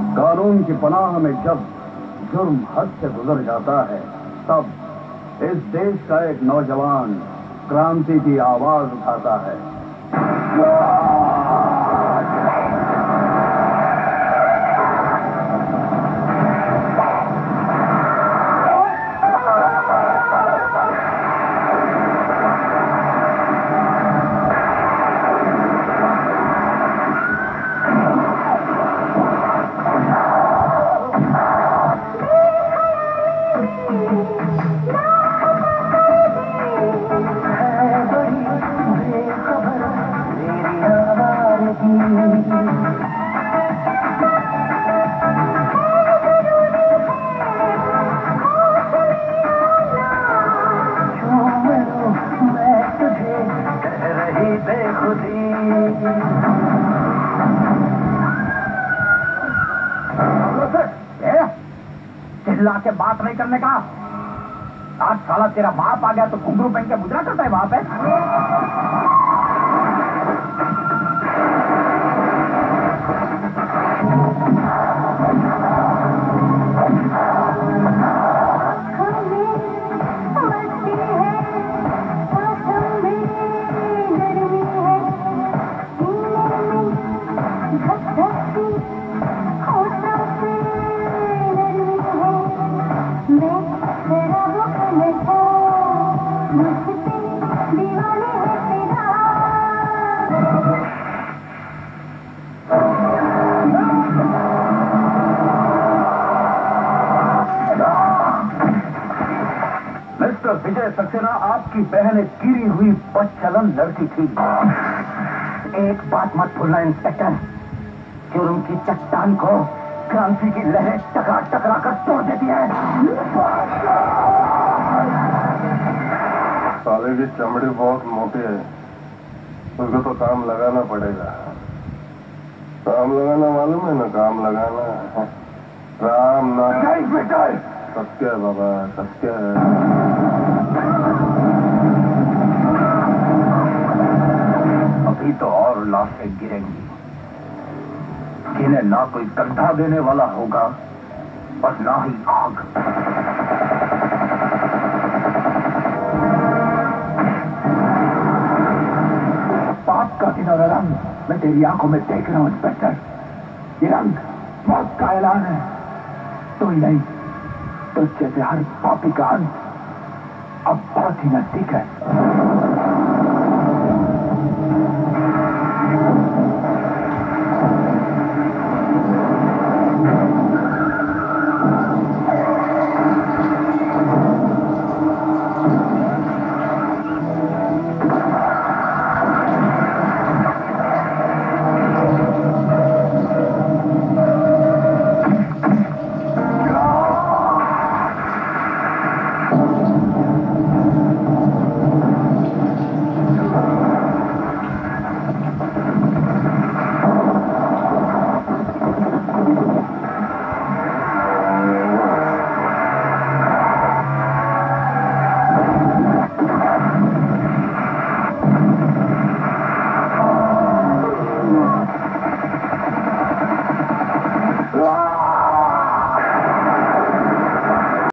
कानून की पनाह में जब जुर्म हद से गुजर जाता है, तब इस देश का एक नौजवान क्रांति की आवाज उठाता है। चिल्ला के बात नहीं करने का। आज साला तेरा बाप आ गया तो घुंघरू पहन के मुद्रा करता है वहां पे। विजय सक्सेना आपकी बहन एक गिरी हुई बदचलन लड़की थी। एक बात मत भूलना इंस्पेक्टर, जुर्म की चट्टान को क्रांति की लहरें टकरा टकरा कर तोड़ देती है। साले की चमड़ी बहुत मोटी है, उसको तो काम लगाना पड़ेगा। काम लगाना मालूम है ना? काम लगाना राम नाम सत्य है बाबा, सत्य है। अभी तो और लाशें गिरेंगी, जिन्हें ना कोई कंधा देने वाला होगा और ना ही आग। पाप का किनारा रंग मैं तेरी आंखों में देख रहा हूं इंस्पेक्टर। ये रंग मौत का ऐलान है। तो ही नहीं तो जैसे हर पापी का अंत अब बहुत ही नजदीक है।